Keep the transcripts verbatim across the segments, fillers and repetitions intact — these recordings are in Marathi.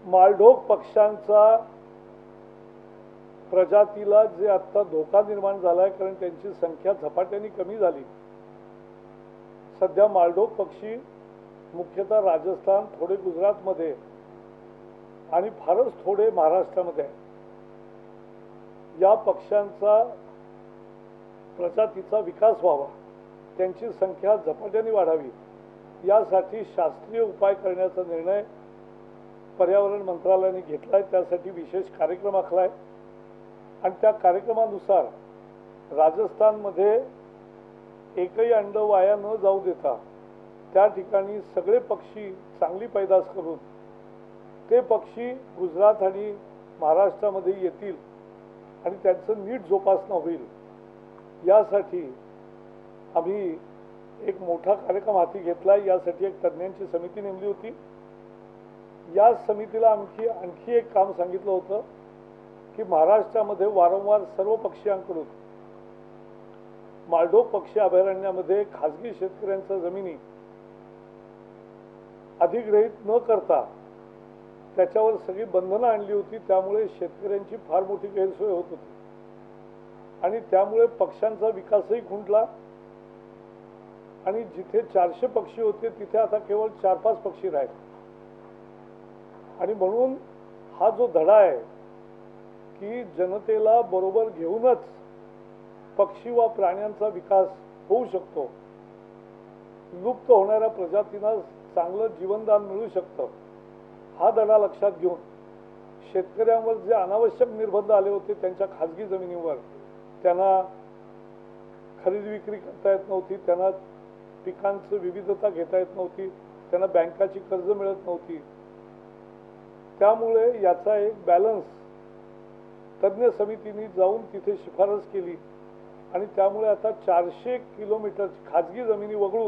मालढोक पक्ष्यांचा प्रजातीला जे आता धोका निर्माण झालाय, कारण त्यांची संख्या झपाट्याने कमी झाली. सध्या मालढोक पक्षी मुख्यतः राजस्थान, थोडे गुजरातमध्ये आणि फारच थोडे महाराष्ट्रामध्ये आहे. या पक्ष्यांचा प्रजातीचा विकास व्हावा, त्यांची संख्या झपाट्याने वाढावी, यासाठी शास्त्रीय उपाय करण्याचा निर्णय पर्यावरण मंत्रालयाने घेतलाय. त्यासाठी विशेष कार्यक्रम आखलाय आणि त्या कार्यक्रमानुसार राजस्थानमध्ये एकही अंड वाया न जाऊ देता त्या ठिकाणी सगळे पक्षी चांगली पैदास करून ते पक्षी गुजरात आणि महाराष्ट्रामध्ये येतील आणि त्यांचं नीट जोपासना होईल, यासाठी आम्ही एक मोठा कार्यक्रम हाती घेतला. यासाठी एक तज्ज्ञांची समिती नेमली होती. या समितीला आणखी आणखी एक काम सांगितलं होतं की महाराष्ट्रामध्ये वारंवार सर्व पक्ष्यांकडून मालढोक पक्षी अभयारण्यामध्ये खाजगी शेतकऱ्यांच्या जमिनी अधिग्रहित न करता त्याच्यावर सगळी बंधनं आणली होती. त्यामुळे शेतकऱ्यांची फार मोठी गैरसोय होत होती आणि त्यामुळे पक्ष्यांचा विकासही खुंटला आणि जिथे चारशे पक्षी होते तिथे आता केवळ चार पाच पक्षी राहिले. आणि म्हणून हा जो धडा आहे की जनतेला बरोबर घेऊनच पक्षी व प्राण्यांचा विकास होऊ शकतो, लुप्त होणाऱ्या प्रजातींना चांगलं जीवनदान मिळू शकतं, हा धडा लक्षात घेऊन शेतकऱ्यांवर जे अनावश्यक निर्बंध आले होते त्यांच्या खाजगी जमिनीवर, त्यांना खरेदी विक्री करता येत नव्हती, त्यांना पिकांची विविधता घेता येत नव्हती, त्यांना बँकाची कर्ज मिळत नव्हती, त्यामुळे याचा एक बॅलन्स तज्ञ समितीने जाऊन तिथे शिफारस केली आणि त्यामुळे आता चारशे किलोमीटर खाजगी जमिनी वगळून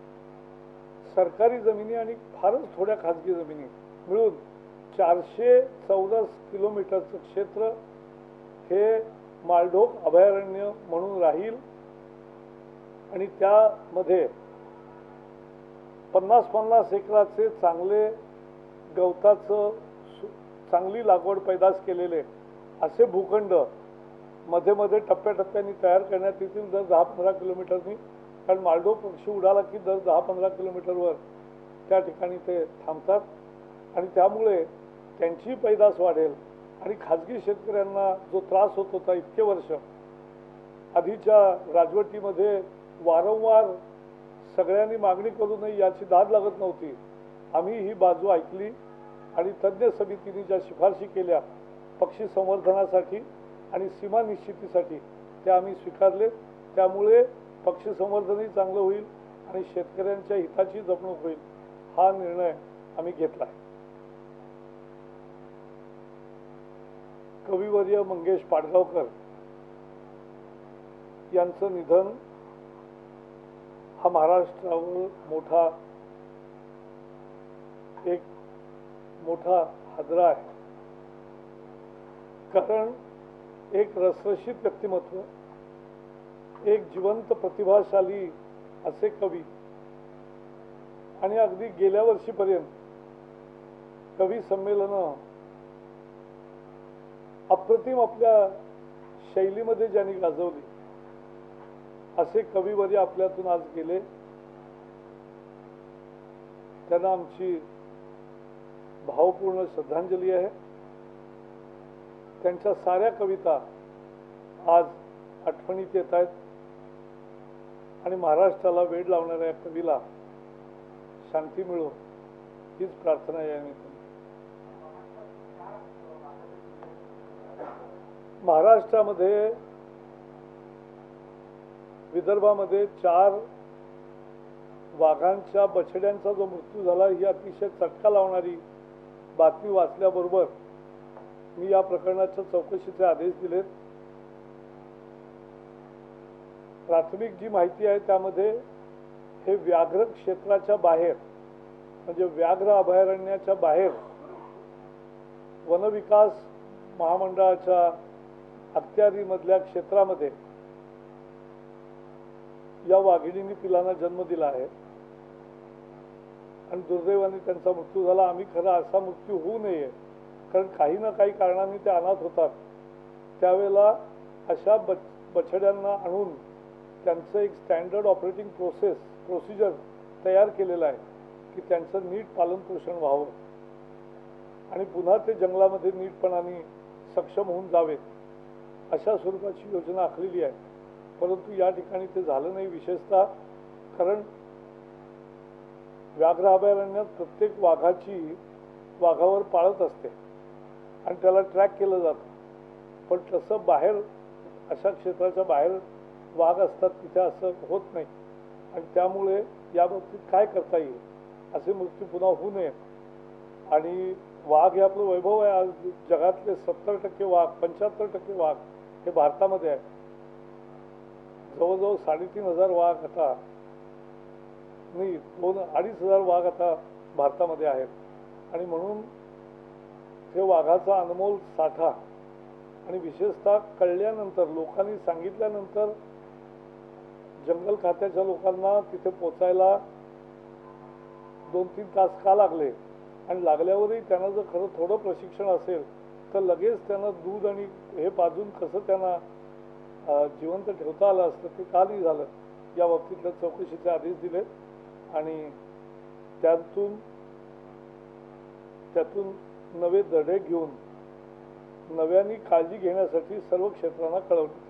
सरकारी जमिनी आणि फारच थोड्या खाजगी जमिनी मिळून चारशे चौदा किलोमीटरचं क्षेत्र हे मालढोक अभयारण्य म्हणून राहील आणि त्यामध्ये पन्नास पन्नास एकराचे चांगले गवताचं चांगली लागवड पैदास केलेले असे भूखंड मध्ये मध्ये टप्प्याटप्प्याने तयार करण्यात येतील दर दहा पंधरा किलोमीटरनी. कारण मालढोक पक्षी उडाला की दर दहा पंधरा किलोमीटरवर त्या ठिकाणी ते थांबतात आणि त्यामुळे त्यांची पैदास वाढेल आणि खाजगी शेतकऱ्यांना जो त्रास होत होता इतके वर्ष, आधीच्या राजवटीमध्ये वारंवार सगळ्यांनी मागणी करूनही याची दाद लागत नव्हती. आम्ही ही बाजू ऐकली आणि तज्ञ समितीने ज्या शिफारशी केल्या पक्षी संवर्धनासाठी आणि सीमा निश्चितीसाठी त्या आम्ही स्वीकारले. त्यामुळे पक्षी संवर्धनही चांगलं होईल आणि शेतकऱ्यांच्या हिताची जपणूक होईल, हा निर्णय आम्ही घेतला. कविवर्य मंगेश पाडगावकर यांचं निधन हा महाराष्ट्रावर मोठा एक मोठा हादरा आहे. कारण एक रसरशीत व्यक्तिमत्व, एक जिवंत प्रतिभाशाली असे कवी आणि अगदी गेल्या वर्षीपर्यंत कवी संमेलनं अप्रतिम आपल्या शैलीमध्ये ज्यांनी गाजवली असे कविवर्य आपल्यातून आज गेले. त्यांना आमची भावपूर्ण श्रद्धांजली आहे. त्यांच्या साऱ्या कविता आज आठवणीत येत आहेत आणि महाराष्ट्राला वेड लावणाऱ्या कवीला शांती मिळो हीच प्रार्थना या निमित्ताने. महाराष्ट्रामध्ये विदर्भामध्ये चार वाघांच्या बछड्यांचा जो मृत्यू झाला ही अतिशय चटका लावणारी बातमी वाचल्याबरोबर मी या प्रकरणाच्या चौकशीचे आदेश दिलेत. प्राथमिक जी माहिती आहे त्यामध्ये हे व्याघ्र क्षेत्राच्या बाहेर म्हणजे व्याघ्र अभयारण्याच्या बाहेर वनविकास महामंडळाच्या अखत्यारीमधल्या क्षेत्रामध्ये या वाघिणींनी पिलांना जन्म दिला आहे आणि दुर्दैवाने त्यांचा मृत्यू झाला. आम्ही खरं असा मृत्यू होऊ नये, कारण काही ना काही कारणांनी ते अनाथ होतात. त्यावेळेला अशा बच बछड्यांना आणून त्यांचं एक स्टँडर्ड ऑपरेटिंग प्रोसेस प्रोसिजर तयार केलेलं आहे की त्यांचं नीट पालनपोषण व्हावं आणि पुन्हा ते जंगलामध्ये नीटपणाने सक्षम होऊन जावेत, अशा स्वरूपाची योजना आखलेली आहे. परंतु या ठिकाणी ते झालं नाही. विशेषतः कारण व्याघ्र अभयारण्यात प्रत्येक वाघाची वाघावर पाळत असते आणि त्याला ट्रॅक केलं जातं. पण तसं बाहेर अशा क्षेत्राच्या बाहेर वाघ असतात तिथे असं होत नाही आणि त्यामुळे या बाबतीत काय करता येईल, असे मृत्यू पुन्हा होऊ नये. आणि वाघ हे आपलं वैभव आहे. आज जगातले सत्तर टक्के वाघ पंच्याहत्तर टक्के वाघ हे भारतामध्ये आहे. जवळजवळ साडेतीन हजार वाघ आता नाही दोन अडीच हजार वाघ आता भारतामध्ये आहेत आणि म्हणून हे वाघाचा अनमोल साठा आणि विशेषतः कळल्यानंतर लोकांनी सांगितल्यानंतर जंगल खात्याच्या लोकांना तिथे पोचायला दोन तीन तास का लागले आणि लागल्यावरही त्यांना जर खरं थोडं प्रशिक्षण असेल तर लगेच त्यांना दूध आणि हे पाजून कसं त्यांना जिवंत ठेवता आलं असतं ते का नाही झालं, या बाबतीतल्या चौकशीचे आदेश दिले आणि त्यातून त्यातून नवे धडे घेऊन नव्याने काळजी घेण्यासाठी सर्व क्षेत्रांना कळवले.